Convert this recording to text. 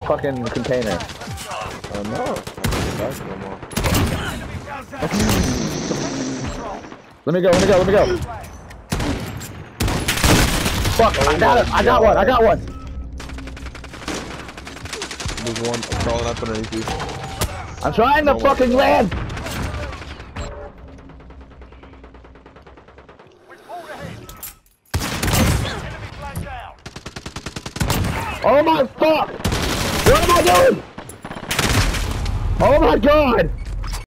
fucking container. Oh no. Let me go. Fuck, I got it. I got one. There's one crawling up underneath you. I'm trying to fucking land. Oh my fuck! What am I doing? Oh my god!